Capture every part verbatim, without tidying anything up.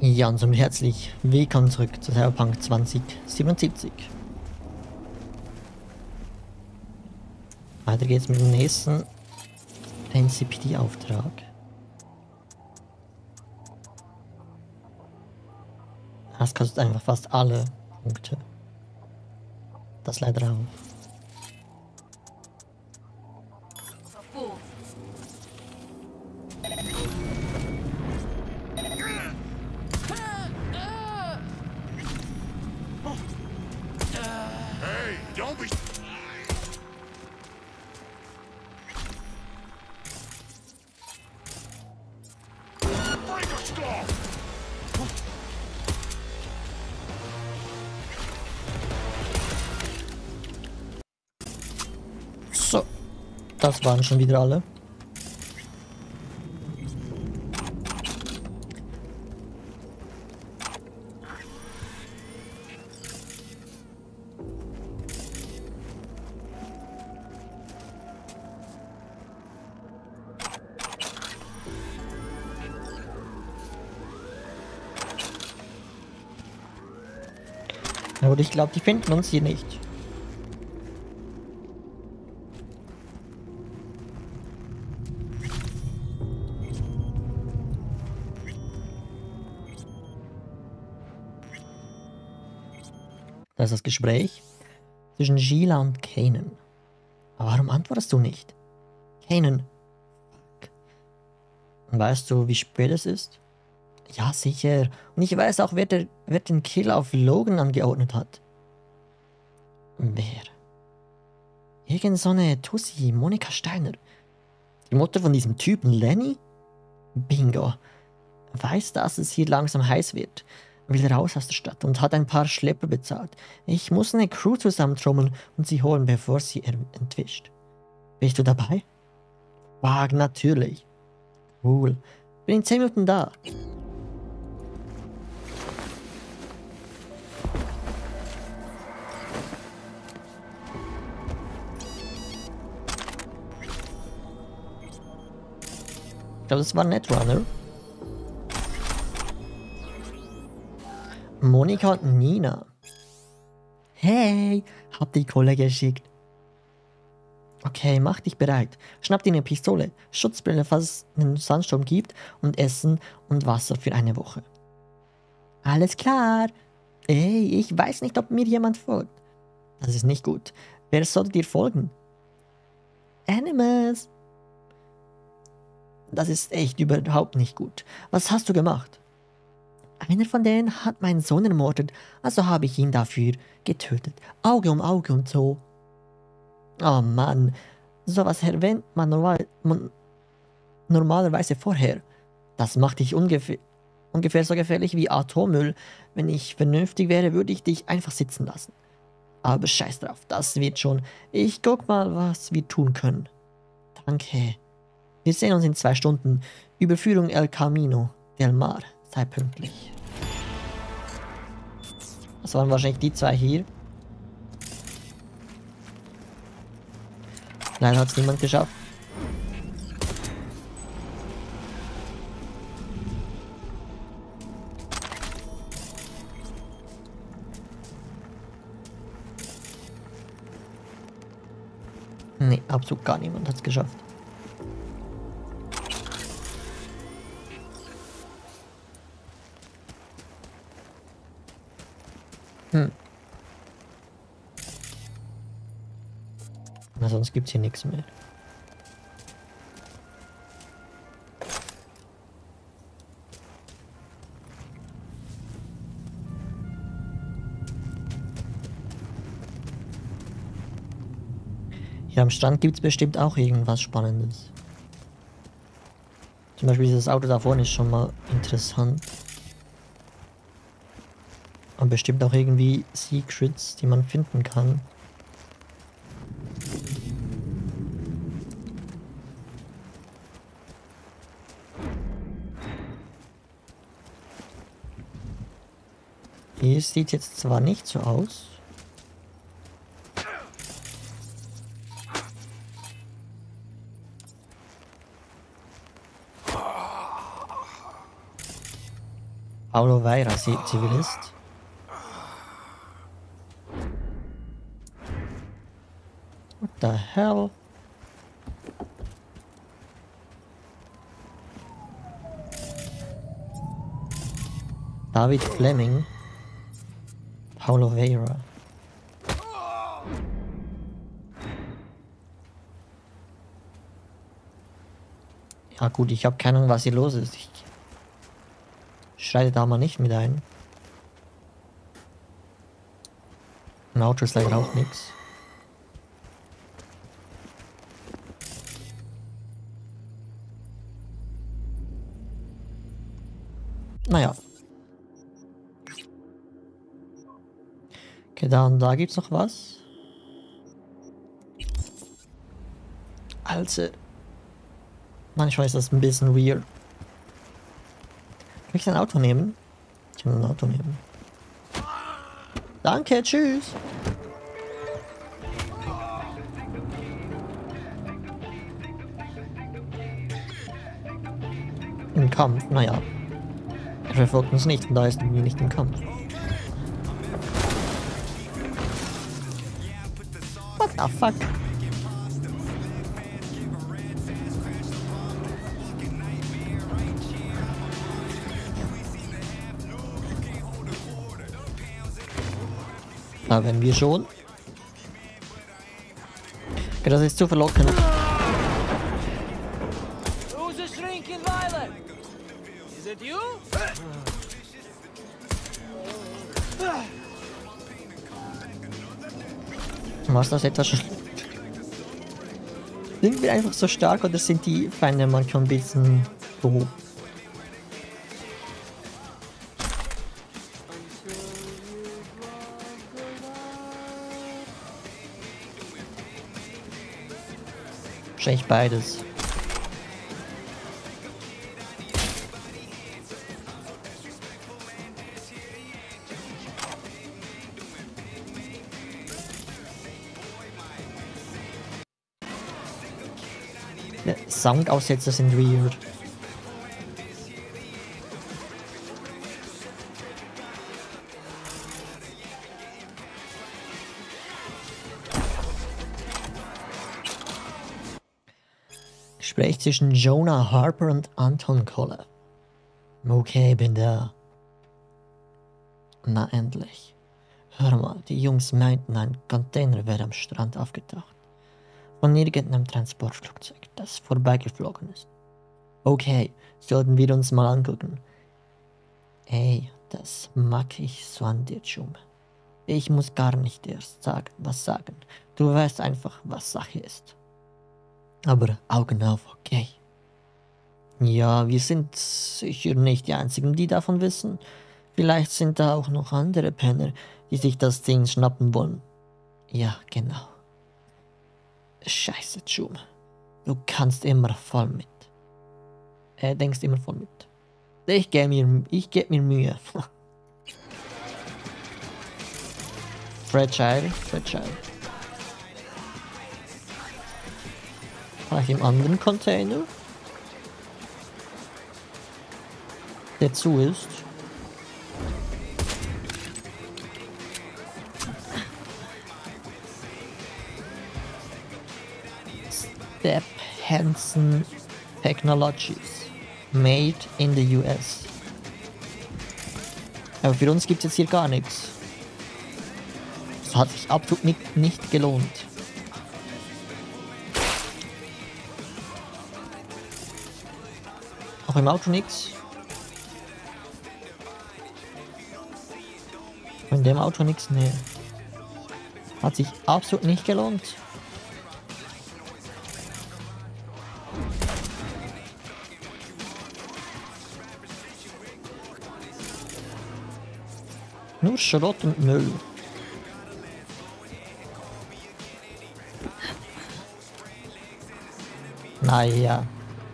Ja, und somit herzlich willkommen zurück zu Cyberpunk zwanzig siebenundsiebzig. Weiter geht's mit dem nächsten N C P D-Auftrag. Das kostet einfach fast alle Punkte. Das leider auch. Hey, don't be. Break a skull. So, das waren schon wieder alle. Aber ich glaube, die finden uns hier nicht. Das ist das Gespräch zwischen Sheila und Kanan. Aber warum antwortest du nicht? Kanan. Fuck. Und weißt du, wie spät es ist? Ja, sicher. Und ich weiß auch, wer, der, wer den Kill auf Logan angeordnet hat. Wer? Irgend so eine Tussi, Monika Steiner. Die Mutter von diesem Typen Lenny? Bingo. Weiß, dass es hier langsam heiß wird. Will raus aus der Stadt und hat ein paar Schlepper bezahlt. Ich muss eine Crew zusammentrommeln und sie holen, bevor sie er entwischt. Bist du dabei? Wow, natürlich. Cool. Bin in zehn Minuten da. Ich glaube, das war Netrunner. Monika und Nina. Hey, hab die Kohle geschickt. Okay, mach dich bereit. Schnapp dir eine Pistole, Schutzbrille, falls es einen Sandsturm gibt, und Essen und Wasser für eine Woche. Alles klar. Ey, ich weiß nicht, ob mir jemand folgt. Das ist nicht gut. Wer sollte dir folgen? Animus. Das ist echt überhaupt nicht gut. Was hast du gemacht? Einer von denen hat meinen Sohn ermordet, also habe ich ihn dafür getötet. Auge um Auge und so. Oh Mann, sowas erwähnt man normal, man, normalerweise vorher. Das macht dich ungefähr, ungefähr so gefährlich wie Atommüll. Wenn ich vernünftig wäre, würde ich dich einfach sitzen lassen. Aber scheiß drauf, das wird schon. Ich guck mal, was wir tun können. Danke. Wir sehen uns in zwei Stunden. Überführung El Camino del Mar. Sei pünktlich. Das waren wahrscheinlich die zwei hier. Leider hat es niemand geschafft. Nee, absolut gar niemand hat es geschafft. Hm. Na, sonst gibt es hier nichts mehr. Hier am Strand gibt es bestimmt auch irgendwas Spannendes. Zum Beispiel dieses Auto da vorne ist schon mal interessant. Und bestimmt auch irgendwie Secrets, die man finden kann. Hier sieht jetzt zwar nicht so aus. Paulo Vieira, Zivilist. What the hell? David Fleming. Paulo Vieira. Ja gut, ich habe keine Ahnung, was hier los ist. Ich schreite da mal nicht mit ein. Im Auto ist leider auch nichts. Naja. Okay, da und da gibt's noch was. Also. Manchmal ist das ein bisschen weird. Kann ich ein Auto nehmen? Ich kann ein Auto nehmen. Danke, tschüss. Im Kampf, naja. Er verfolgt uns nicht und da ist irgendwie nicht im Kampf. What the fuck? Da werden wir schon. Okay, das ist zu verlockend. Who's a shrinking violet? Is it you? Was das etwas sch Sind wir einfach so stark oder sind die Feinde manchmal ein bisschen doof? Wahrscheinlich beides. Ja, Soundaussetzer sind weird. Gespräch zwischen Jonah Harper und Anton Koller. Okay, bin da. Na endlich. Hör mal, die Jungs meinten, ein Container wäre am Strand aufgetaucht. Von irgendeinem Transportflugzeug, das vorbeigeflogen ist. Okay, sollten wir uns mal angucken. Ey, das mag ich so an dir, Jum. Ich muss gar nicht erst sagen, was sagen. Du weißt einfach, was Sache ist. Aber Augen auf, okay. Ja, wir sind sicher nicht die Einzigen, die davon wissen. Vielleicht sind da auch noch andere Penner, die sich das Ding schnappen wollen. Ja, genau. Scheiße, Jum. Du kannst immer voll mit. Äh, denkst immer voll mit. Ich gebe mir, ich geb mir Mühe. Fragile, fragile. Vielleicht im anderen Container, der zu ist. Step Hansen Technologies, made in the U S. Aber für uns gibt es jetzt hier gar nichts. Das hat sich absolut nicht, nicht gelohnt. Auch im Auto nichts. In dem Auto nichts, nee. Hat sich absolut nicht gelohnt. Nur Schrott und Müll. Naja.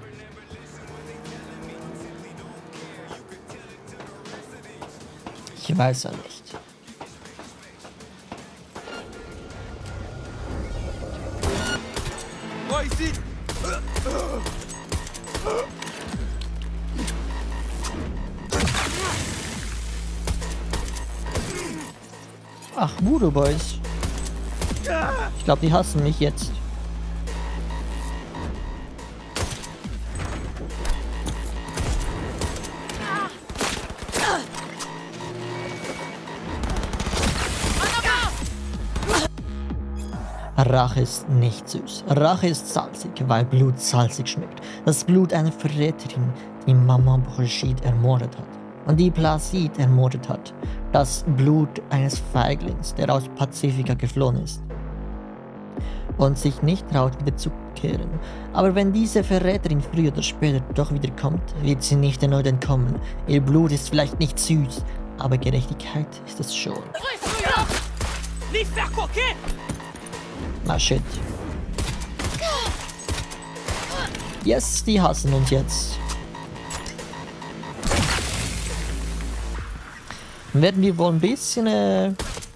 Ich weiß ja nicht. Oh, ici! Ach, Voodoo Boys. Ich glaube, die hassen mich jetzt. Rache ist nicht süß. Rache ist salzig, weil Blut salzig schmeckt. Das Blut einer Verräterin, die Mama Brigitte ermordet hat. Und die Placide ermordet hat. Das Blut eines Feiglings, der aus Pazifika geflohen ist. Und sich nicht traut, wieder zurückzukehren. Aber wenn diese Verräterin früher oder später doch wieder kommt, wird sie nicht erneut entkommen. Ihr Blut ist vielleicht nicht süß, aber Gerechtigkeit ist es schon. Ah, shit. Yes, die hassen uns jetzt. Dann werden wir wohl ein bisschen, äh,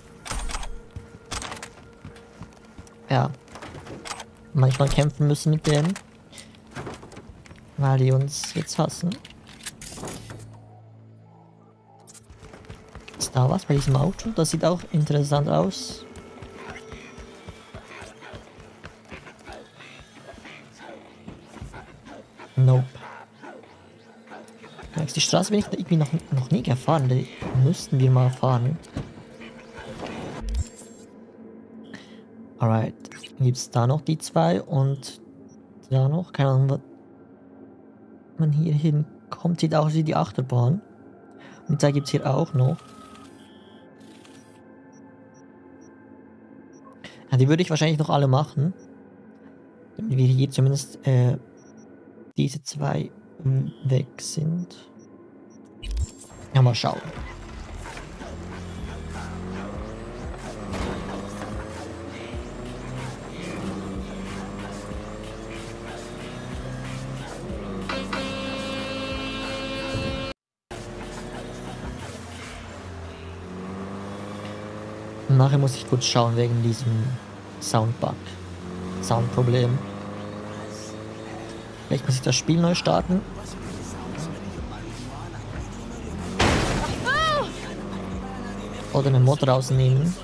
ja, manchmal kämpfen müssen mit denen, weil die uns jetzt hassen. Ist da was bei diesem Auto? Das sieht auch interessant aus. Nope. Die Straße bin ich irgendwie noch, noch nie gefahren. Die müssten wir mal fahren. Alright. Gibt es da noch die zwei und da noch? Keine Ahnung, was man hier hinkommt. Sieht aus wie die Achterbahn. Und da gibt es hier auch noch. Ja, die würde ich wahrscheinlich noch alle machen. Damit wir hier zumindest äh, diese zwei weg sind. Ja, mal schauen. Nachher muss ich kurz schauen wegen diesem Soundbug. Soundproblem. Vielleicht muss ich das Spiel neu starten. Oder eine Mod rausnehmen.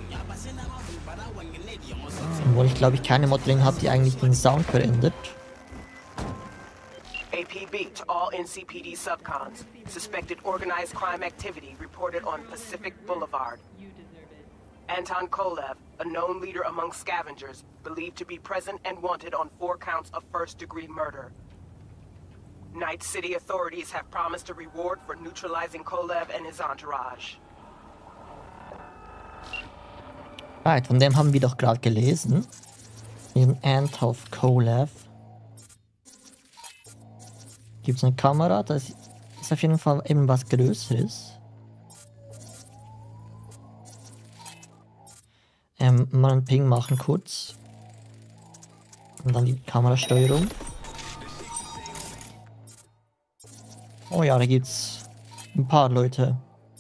Obwohl ich glaube ich keine Mod drin habe, die eigentlich den Sound verändert. A P B to all N C P D subcons. Suspected organized crime activity reported on Pacific Boulevard. Anton Kolev, a known leader among scavengers, believed to be present and wanted on four counts of first-degree murder. Night City authorities have promised a reward for neutralizing Kolev and his entourage. Right, von dem haben wir doch gerade gelesen. Diesen Anton Kolev. Gibt es eine Kamera? Das ist auf jeden Fall eben was Größeres. Ähm, mal einen Ping machen kurz. Und dann die Kamerasteuerung. Oh ja, da gibt's ein paar Leute.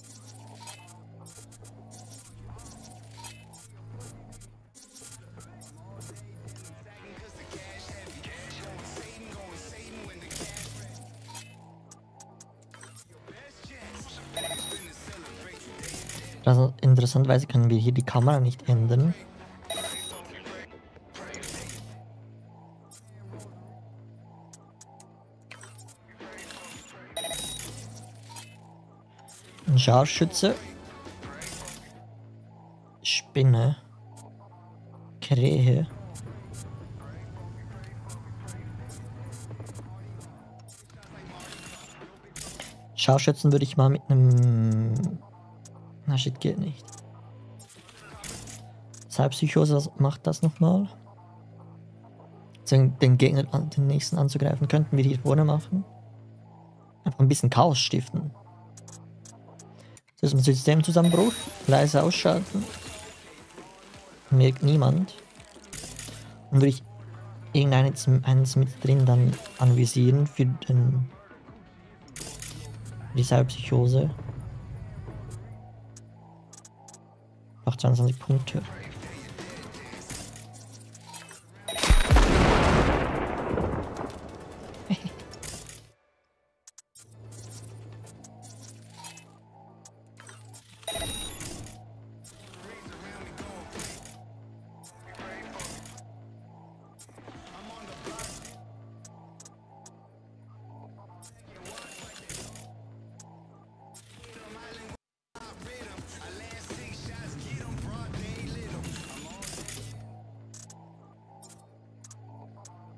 Also interessanterweise können wir hier die Kamera nicht ändern. Ein Scharfschütze. Spinne. Krähe. Scharfschützen würde ich mal mit einem... Na shit, geht nicht. Psychose, was macht das nochmal? Den Gegner, den nächsten anzugreifen, könnten wir hier vorne machen. Einfach ein bisschen Chaos stiften. Das ist ein Systemzusammenbruch. Leise ausschalten. Merkt niemand. Und würde ich irgendeines eines mit drin dann anvisieren für den, die Psychose. achtundzwanzig Punkte.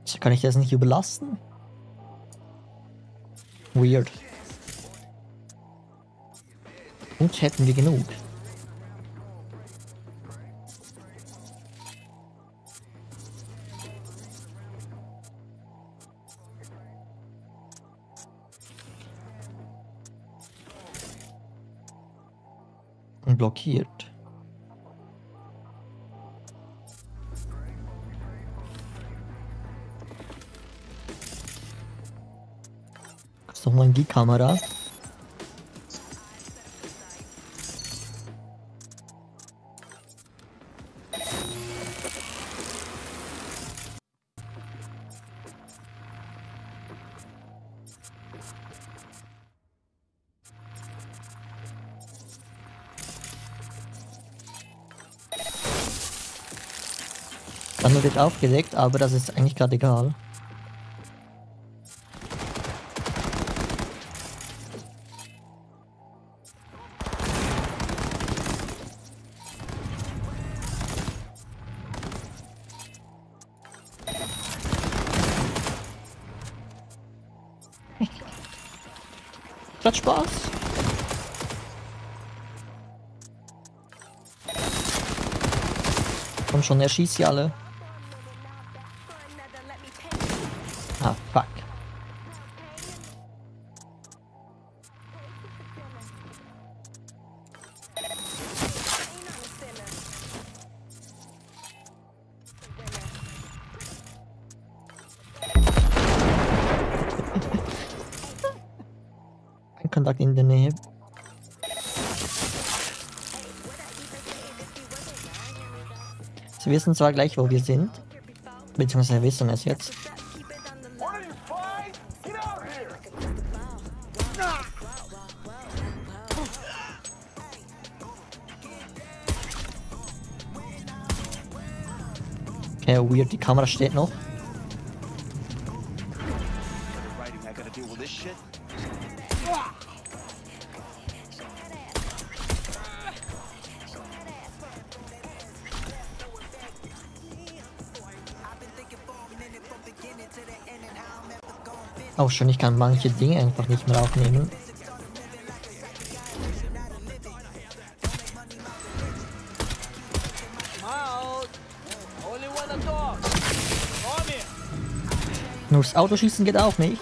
Kann ich das nicht überlassen? Weird. Und hätten wir genug. Und blockiert. Das ist doch mal in die Kamera. Dann wird aufgedeckt, aber das ist eigentlich gerade egal. Hat Spaß. Komm schon, er schießt sie alle. Ah, fuck. Ein Kontakt in der Nähe. Sie wissen zwar gleich, wo wir sind, beziehungsweise wissen es jetzt. Okay, weird, die Kamera steht noch. Auch schon, ich kann manche Dinge einfach nicht mehr aufnehmen. Nur das Autoschießen geht auch nicht.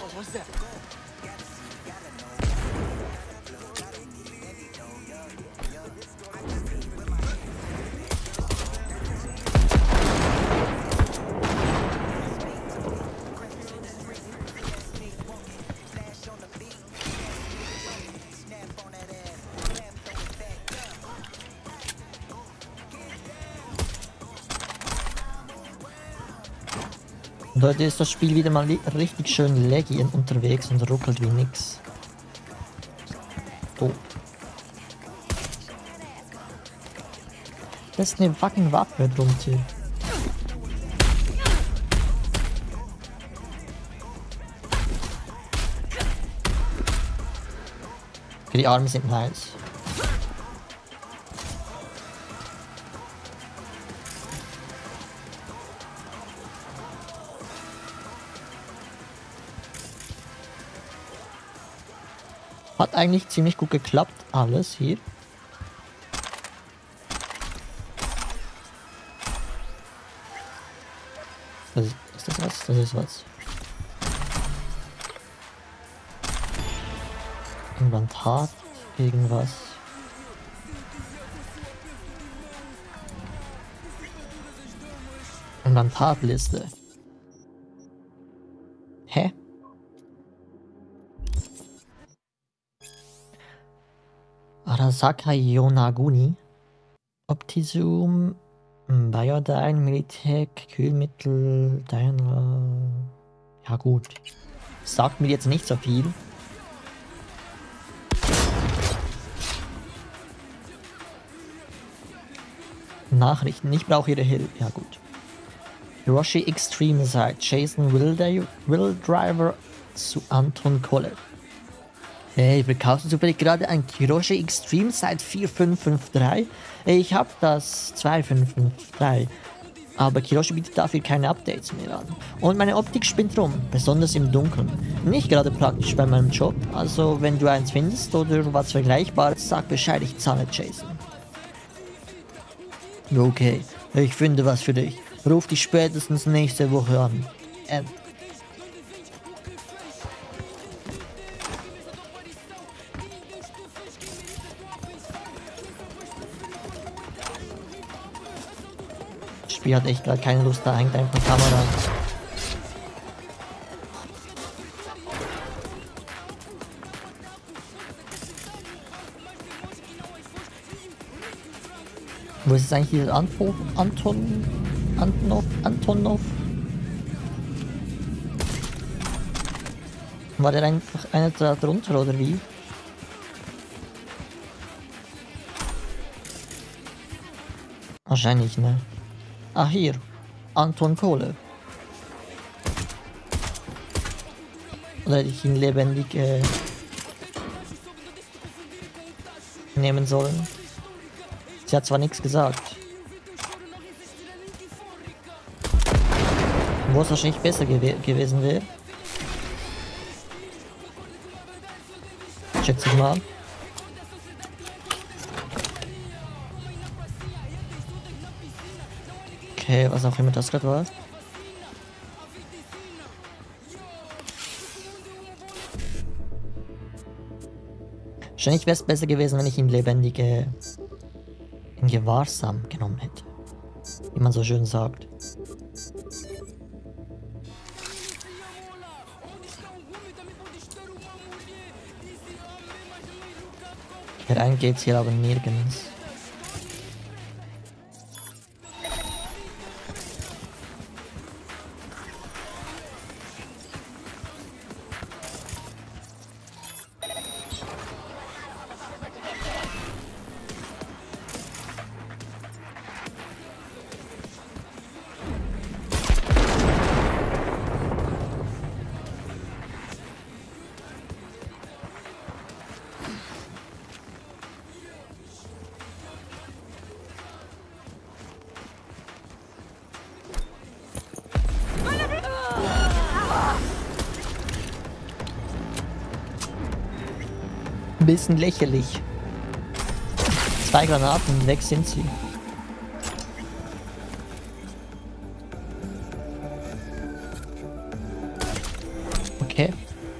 Und heute ist das Spiel wieder mal richtig schön laggy unterwegs und ruckelt wie nix. Oh. Das ist eine fucking Waffe drunter. Die Arme sind nice. Hat eigentlich ziemlich gut geklappt, alles hier. Das ist, ist das was? Das ist was. Implantat, irgendwas. Implantatliste. Hä? Arasaka Yonaguni, Optizoom, Biodyne, Militech, Kühlmittel, Dyna. Ja gut. Sagt mir jetzt nicht so viel. Nachrichten, ich brauche ihre Hilfe. Ja gut. Hiroshi Extreme sagt Jason Willdriver zu Anton Kolev. Hey, verkaufst du zufällig gerade ein Hiroshi Extreme seit vier fünf fünf drei? Ich hab das zwei fünf fünf drei. Aber Kiroshi bietet dafür keine Updates mehr an. Und meine Optik spinnt rum, besonders im Dunkeln. Nicht gerade praktisch bei meinem Job, also wenn du eins findest oder was Vergleichbares, sag Bescheid, ich zahle Jason. Okay, ich finde was für dich. Ruf dich spätestens nächste Woche an. Ähm. Das Spiel hat echt gerade keine Lust, da hängt einfach eine Kamera. Wo ist jetzt eigentlich dieser Anton, Anton, Antonov, Antonov? War der einfach einer da drunter oder wie? Wahrscheinlich, ne? Ach hier, Anton Kohle. Oder hätte ich ihn lebendig äh, nehmen sollen? Sie hat zwar nichts gesagt. Wo es wahrscheinlich besser gew gewesen wäre. Schätze ich mal. Okay, was auch immer das gerade war. Wahrscheinlich wäre es besser gewesen, wenn ich ihn lebendig äh, in Gewahrsam genommen hätte. Wie man so schön sagt. Rein geht's hier aber nirgends. Ein bisschen lächerlich. Zwei Granaten, weg sind sie. Okay.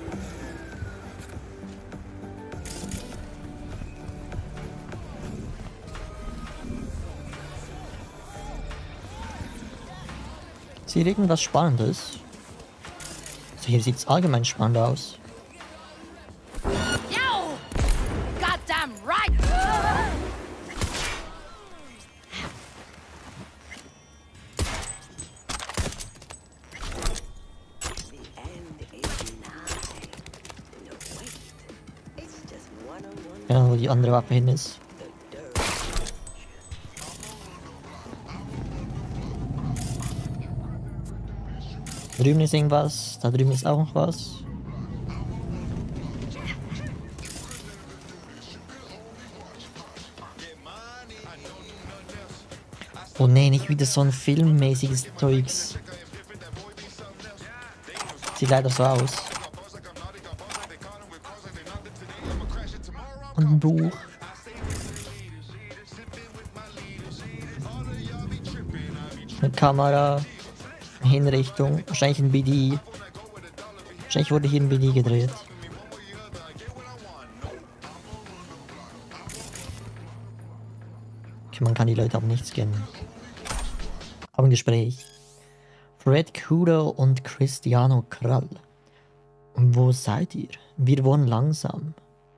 Ist hier irgendwas Spannendes? Also hier sieht es allgemein spannend aus. Ja, wo die andere Waffe hin ist. Da drüben ist irgendwas, da drüben ist auch noch was. Oh nee, nicht wieder so ein filmmäßiges Zeugs. Sieht leider so aus. Und ein Buch. Eine Kamera. Hinrichtung. Wahrscheinlich ein B D. Wahrscheinlich wurde hier ein B D gedreht. Okay, man kann die Leute aber nicht scannen. Aber ein Gespräch. Fred Kudo und Cristiano Krall. Wo seid ihr? Wir wohnen langsam.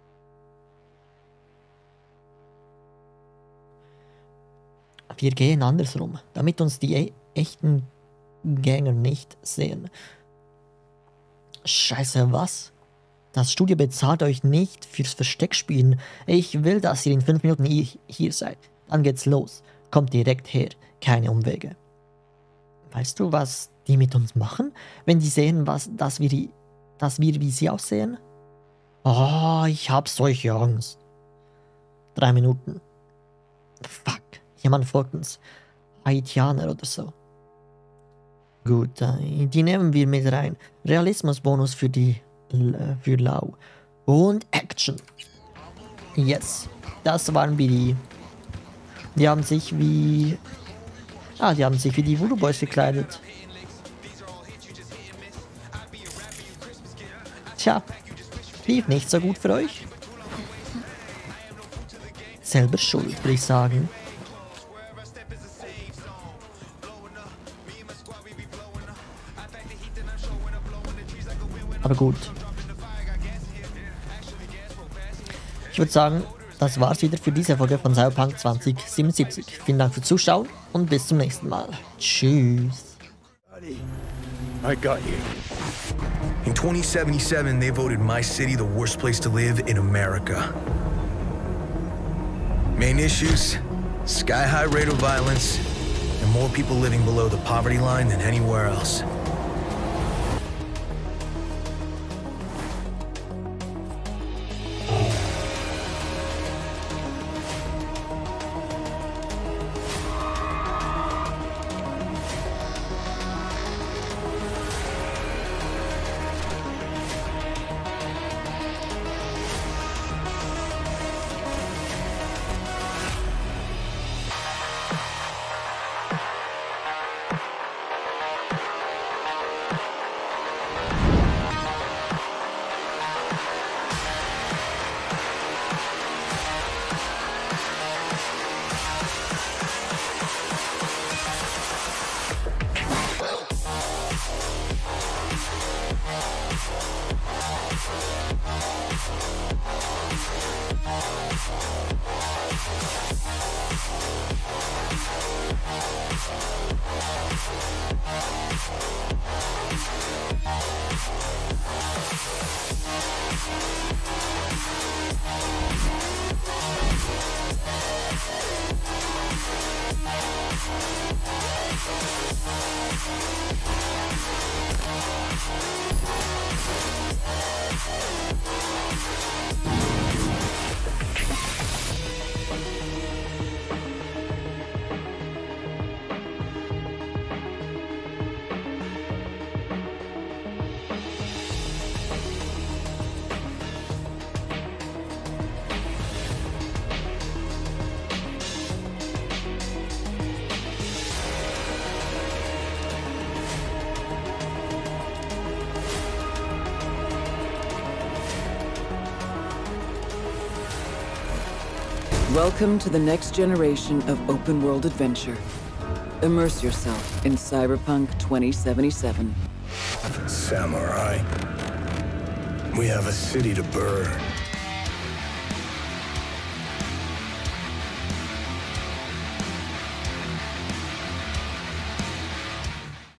Wir gehen andersrum, damit uns die e echten Gänger nicht sehen. Scheiße, was? Das Studio bezahlt euch nicht fürs Versteckspielen. Ich will, dass ihr in fünf Minuten hier seid. Dann geht's los. Kommt direkt her. Keine Umwege. Weißt du, was die mit uns machen, wenn die sehen, was, dass wir, dass wir wie sie aussehen? Oh, ich hab solche Angst. Drei Minuten. Fuck. Jemand folgt uns. Haitianer oder so. Gut, äh, die nehmen wir mit rein. Realismusbonus für die für Lau. Und Action. Yes. Das waren wie die. Die haben sich wie. Ah, die haben sich wie die Voodoo Boys gekleidet. Tja. Lief nicht so gut für euch. Selber schuld, würde ich sagen. Aber gut. Ich würde sagen, das war's wieder für diese Folge von Cyberpunk zwanzig siebenundsiebzig. Vielen Dank fürs Zuschauen und bis zum nächsten Mal. Tschüss. I got you. In twenty seventy-seven, they voted my city the worst place to live in America. Main issues, sky-high rate of violence, and more people living below the poverty line than anywhere else. Welcome to the next generation of open-world adventure. Immerse yourself in Cyberpunk twenty seventy-seven. Samurai, we have a city to burn.